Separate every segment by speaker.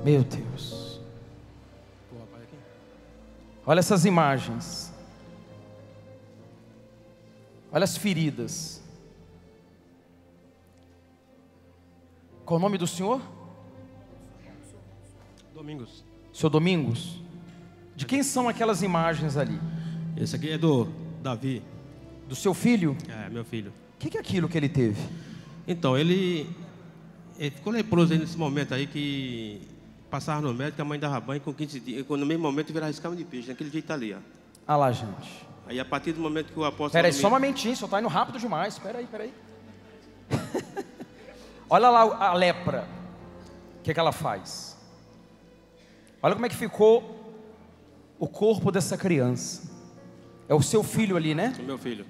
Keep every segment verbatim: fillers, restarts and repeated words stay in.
Speaker 1: Meu Deus. Olha essas imagens. Olha as feridas. Qual o nome do senhor?
Speaker 2: Domingos.
Speaker 1: Seu Domingos? De quem são aquelas imagens ali?
Speaker 2: Esse aqui é do Davi.
Speaker 1: Do seu filho?
Speaker 2: É, meu filho.
Speaker 1: O que, que é aquilo que ele teve?
Speaker 2: Então, ele, ele ficou leproso aí nesse momento aí que passava no médico, a mãe dava banho com quinze dias, no mesmo momento virava escama de peixe, naquele jeito ali, ó.
Speaker 1: Ah lá, gente.
Speaker 2: Aí a partir do momento que o apóstolo...
Speaker 1: Espera aí, só um momentinho, só está indo rápido demais. Espera aí, espera aí. Olha lá a lepra. O que, que ela faz? Olha como é que ficou o corpo dessa criança. É o seu filho ali, né?
Speaker 2: O meu filho.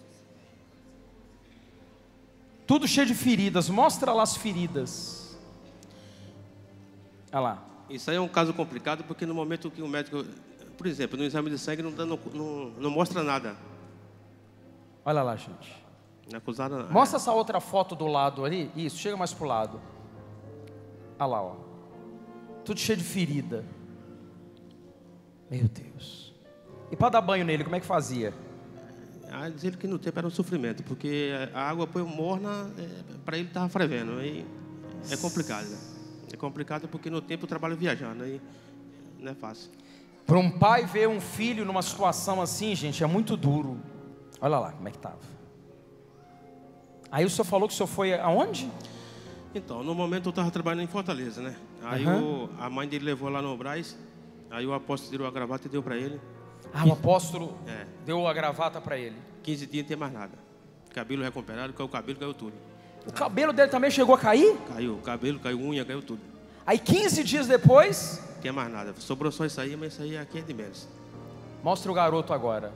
Speaker 1: Tudo cheio de feridas. Mostra lá as feridas. Olha lá.
Speaker 2: Isso aí é um caso complicado, porque no momento que o médico... Por exemplo, no exame de sangue não, não, não, não mostra nada.
Speaker 1: Olha lá, gente.
Speaker 2: Não é acusado,
Speaker 1: Mostra é. essa outra foto do lado ali. Isso, chega mais pro lado. Olha lá, ó. Tudo cheio de ferida. Meu Deus. E para dar banho nele, como é que fazia?
Speaker 2: Ah, dizer que no tempo era um sofrimento, porque a água põe morna, é, para ele estava fervendo. Aí é complicado. Né? É complicado porque no tempo eu trabalho viajando, aí não é fácil.
Speaker 1: Para um pai ver um filho numa situação assim, gente, é muito duro. Olha lá como é que estava. Aí o senhor falou que o senhor foi aonde?
Speaker 2: Então, no momento eu estava trabalhando em Fortaleza, né? Aí uhum. o, a mãe dele levou lá no Brás, aí o apóstolo tirou a gravata e deu para ele.
Speaker 1: Ah, o apóstolo é. deu a gravata para ele.
Speaker 2: quinze dias não tem mais nada. Cabelo recuperado, caiu o cabelo, caiu tudo.
Speaker 1: O cabelo dele também chegou a cair?
Speaker 2: Caiu, o cabelo, caiu unha, caiu tudo.
Speaker 1: Aí quinze dias depois...
Speaker 2: Não tem mais nada, sobrou só isso aí, mas isso aí aqui é de menos.
Speaker 1: Mostra o garoto agora.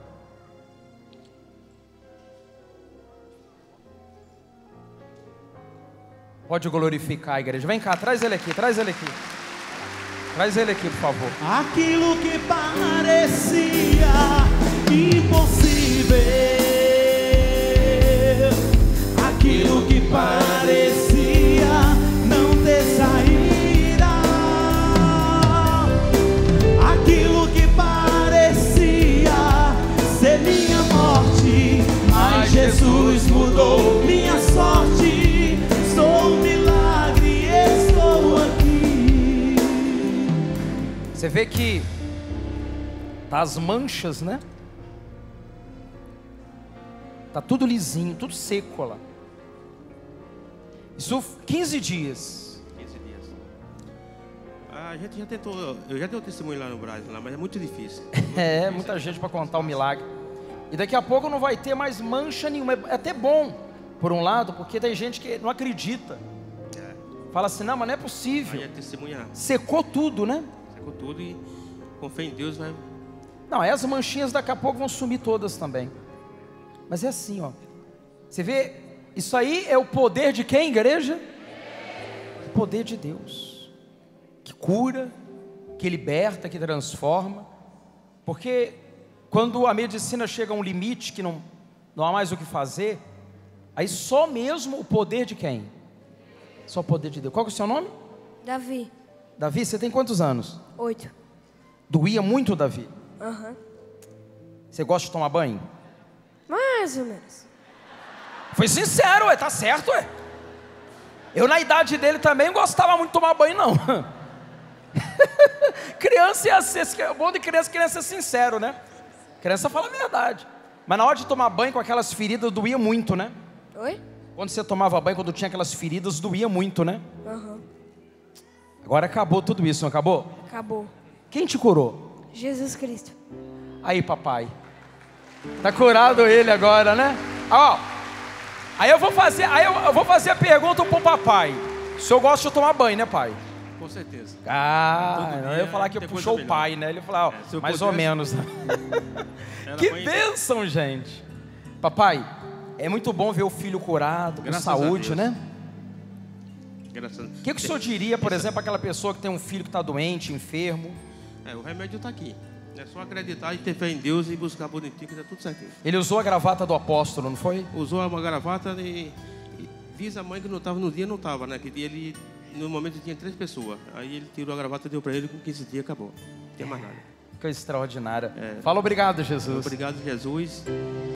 Speaker 1: Pode glorificar a igreja. Vem cá, traz ele aqui, traz ele aqui. Traz ele aqui, por favor.
Speaker 3: Aquilo que parecia impossível, aquilo que parecia não ter saída, aquilo que parecia ser minha morte, mas Jesus mudou minha sorte. Sou um milagre, estou aqui.
Speaker 1: Você vê que tá as manchas, né? Tá tudo lisinho, tudo seco lá. Isso quinze dias.
Speaker 2: quinze dias. A gente já tentou, eu já dei um testemunho lá no Brasil, lá, mas é muito difícil. É, muito
Speaker 1: é
Speaker 2: difícil,
Speaker 1: muita
Speaker 2: é,
Speaker 1: gente para contar o milagre. E daqui a pouco não vai ter mais mancha nenhuma. É até bom, por um lado, porque tem gente que não acredita. É. Fala assim, não, mas não é possível.
Speaker 2: Aí é testemunhar.
Speaker 1: Secou tudo, né?
Speaker 2: Secou tudo e com fé em Deus vai...
Speaker 1: Não, as manchinhas daqui a pouco vão sumir todas também. Mas é assim, ó. Você vê, isso aí é o poder de quem, igreja? O poder de Deus. Que cura, que liberta, que transforma. Porque quando a medicina chega a um limite que não, não há mais o que fazer, aí só mesmo o poder de quem? Só o poder de Deus. Qual que é o seu nome?
Speaker 4: Davi.
Speaker 1: Davi, você tem quantos anos?
Speaker 4: Oito.
Speaker 1: Doía muito, Davi?
Speaker 4: Aham. Uhum.
Speaker 1: Você gosta de tomar banho?
Speaker 4: Mais ou menos.
Speaker 1: Foi sincero, ué, tá certo, ué. Eu na idade dele também gostava muito de tomar banho, não. Criança é assim, o bom de criança, criança é sincero, né? Criança fala a verdade. Mas na hora de tomar banho com aquelas feridas, doía muito, né?
Speaker 4: Oi?
Speaker 1: Quando você tomava banho, quando tinha aquelas feridas, doía muito, né?
Speaker 4: Aham. Uhum.
Speaker 1: Agora acabou tudo isso, não acabou?
Speaker 4: Acabou.
Speaker 1: Quem te curou?
Speaker 4: Jesus Cristo.
Speaker 1: Aí, papai. Tá curado ele agora, né? Ó, aí eu vou fazer, aí eu, eu vou fazer a pergunta pro papai. O senhor gosta de tomar banho, né, pai?
Speaker 2: Com certeza.
Speaker 1: Ah, eu ia falar que puxou o pai, né? Ele falou, ó, é, mais ou menos. Que bênção, gente. Papai, é muito bom ver o filho curado, com saúde, né?
Speaker 2: Graças a Deus.
Speaker 1: O que, que o senhor diria, por exemplo, aquela pessoa que tem um filho que está doente, enfermo?
Speaker 2: É, o remédio está aqui. É só acreditar e ter fé em Deus e buscar bonitinho que está tudo certinho.
Speaker 1: Ele usou a gravata do apóstolo, não foi?
Speaker 2: Usou uma gravata e, e diz a mãe que não estava no dia, não estava, né? Que dia ele no momento tinha três pessoas. Aí ele tirou a gravata, deu para ele, com quinze dias acabou. Não tinha mais nada.
Speaker 1: Que extraordinária.
Speaker 2: É.
Speaker 1: Fala obrigado, Jesus.
Speaker 2: Obrigado, Jesus.